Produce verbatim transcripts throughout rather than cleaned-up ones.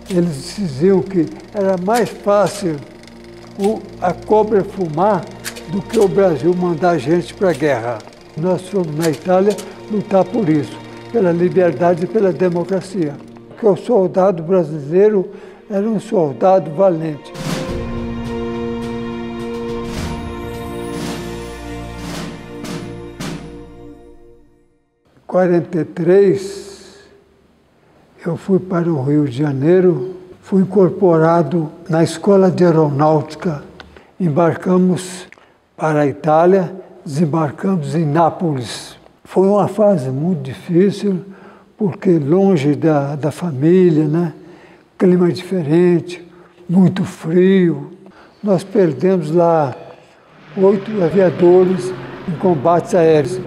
Eles diziam que era mais fácil o, a cobra fumar do que o Brasil mandar gente para a guerra. Nós fomos na Itália lutar por isso, pela liberdade e pela democracia. Porque o soldado brasileiro era um soldado valente. Em quarenta e três, eu fui para o Rio de Janeiro, fui incorporado na Escola de Aeronáutica. Embarcamos para a Itália, desembarcamos em Nápoles. Foi uma fase muito difícil, porque longe da, da família, né? Clima diferente, muito frio. Nós perdemos lá oito aviadores em combates aéreos.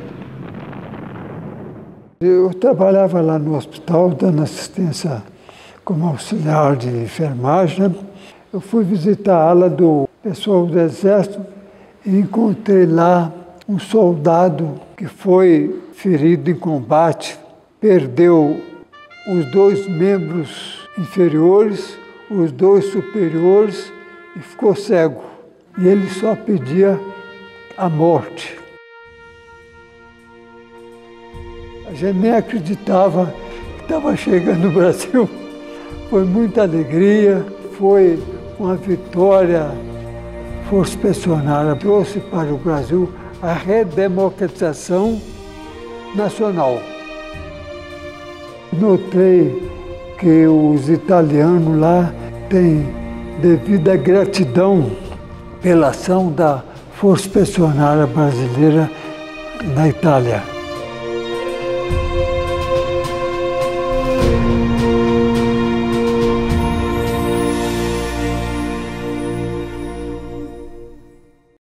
Eu trabalhava lá no hospital, dando assistência como auxiliar de enfermagem, né? Eu fui visitar a ala do pessoal do Exército e encontrei lá um soldado que foi ferido em combate, perdeu os dois membros inferiores, os dois superiores e ficou cego. E ele só pedia a morte. A gente nem acreditava que estava chegando no Brasil. Foi muita alegria, foi uma vitória. A Força Expedicionária trouxe para o Brasil a redemocratização nacional. Notei que os italianos lá têm devida gratidão pela ação da Força Expedicionária Brasileira na Itália.